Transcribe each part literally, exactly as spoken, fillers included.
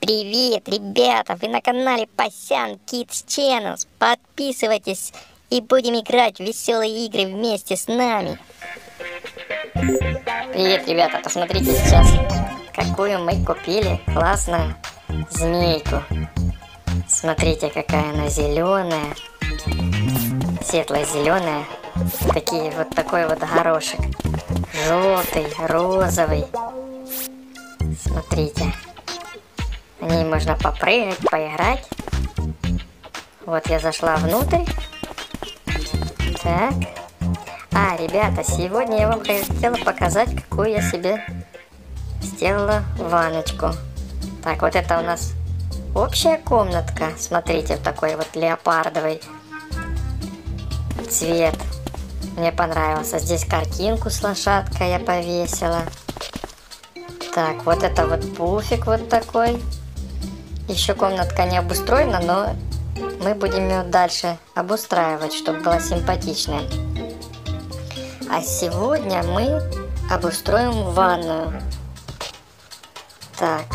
Привет, ребята! Вы на канале Pasyan Kids Channel. Подписывайтесь и будем играть в веселые игры вместе с нами. Привет, ребята! Посмотрите сейчас, какую мы купили классную змейку. Смотрите, какая она зеленая, светло-зеленая. Такие вот такой вот горошек, желтый, розовый. Смотрите. На ней можно попрыгать, поиграть. Вот я зашла внутрь. Так. А, ребята, сегодня я вам хотела показать, какую я себе сделала ванночку. Так, вот это у нас общая комнатка. Смотрите, в такой вот леопардовый цвет. Мне понравился. Здесь картинку с лошадкой я повесила. Так, вот это вот пуфик вот такой. Еще комнатка не обустроена, но мы будем ее дальше обустраивать, чтобы была симпатичная. А сегодня мы обустроим ванную. Так.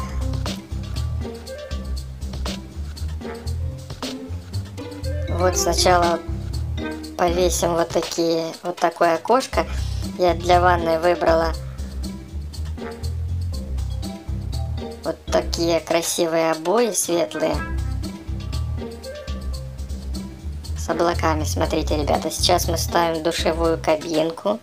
Вот сначала повесим вот такие, вот такое окошко. Я для ванны выбрала вот такие красивые обои светлые с облаками. Смотрите, ребята, сейчас мы ставим душевую кабинку.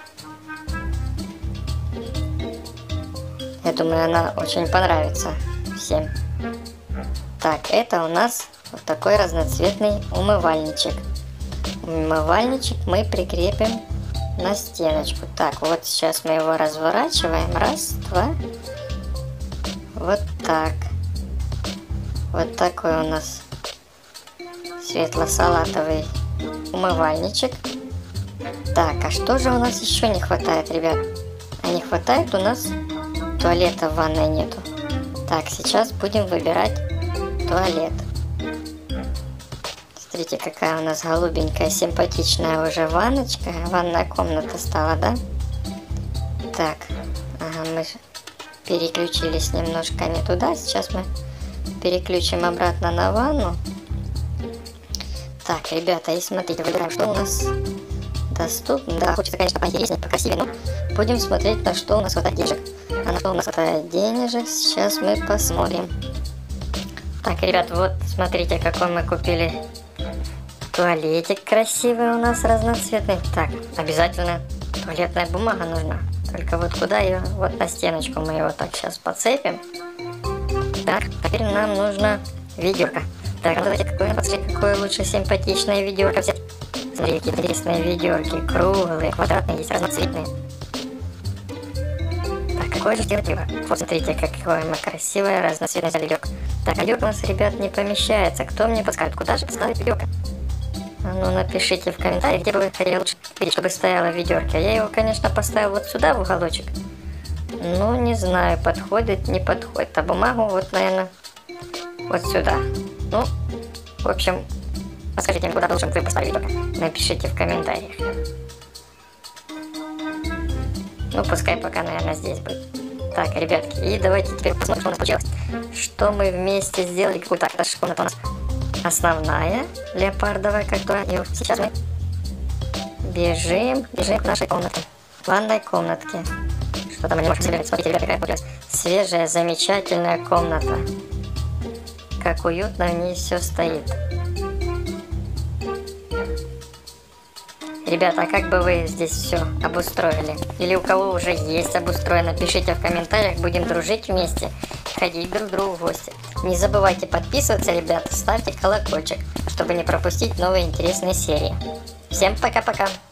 Я думаю, она очень понравится всем. Так, это у нас вот такой разноцветный умывальничек. Умывальничек мы прикрепим на стеночку. Так, вот сейчас мы его разворачиваем. Раз, два. Вот так. Вот такой у нас светло-салатовый умывальничек. Так, а что же у нас еще не хватает, ребят? А не хватает у нас туалета в ванной нету. Так, сейчас будем выбирать туалет. Смотрите, какая у нас голубенькая, симпатичная уже ванночка. Ванная комната стала, да? Так, ага, мы переключились немножко не туда. Сейчас мы переключим обратно на ванну. Так, ребята, и смотрите, выбираем, что у нас доступно. Да, хочется, конечно, поинтереснее, покрасивее, но будем смотреть, на что у нас хватает денежек. А на что у нас хватает денежек, сейчас мы посмотрим. Так, ребят, вот смотрите, какой мы купили туалетик красивый у нас, разноцветный. Так, обязательно туалетная бумага нужна. Только вот куда ее? Вот на стеночку мы его так сейчас подцепим. Так, теперь нам нужно ведерко. Так, давайте какое посмотреть, какое лучше симпатичное ведерко взять. Смотрите, какие интересные ведерки. Круглые, квадратные, есть разноцветные. Так, какое же сделать ведерко? Вот смотрите, какое мы красивое разноцветное ведерко. Так, а ведерко у нас, ребят, не помещается. Кто мне подскажет, куда же поставить ведерко? А ну напишите в комментариях, где бы вы хотели лучше видеть, чтобы стояло ведерко. Я его, конечно, поставил вот сюда в уголочек. Ну, не знаю, подходит, не подходит. А бумагу вот, наверное, вот сюда. Ну, в общем, подскажите мне, куда лучше вы поставили ведерко. Напишите в комментариях. Ну, пускай пока, наверное, здесь будет. Так, ребятки, и давайте теперь посмотрим, что у нас получилось. Что мы вместе сделали. Так, это же комната у нас основная, леопардовая, которая. И сейчас мы бежим, бежим к нашей комнатке, ванной комнатке. Что там мы не можем себе. Смотрите, ребята, какая получилась свежая, замечательная комната. Как уютно в ней все стоит. Ребята, а как бы вы здесь все обустроили? Или у кого уже есть обустроено? Пишите в комментариях, будем дружить вместе, ходить друг к другу в гости. Не забывайте подписываться, ребята, ставьте колокольчик, чтобы не пропустить новые интересные серии. Всем пока-пока!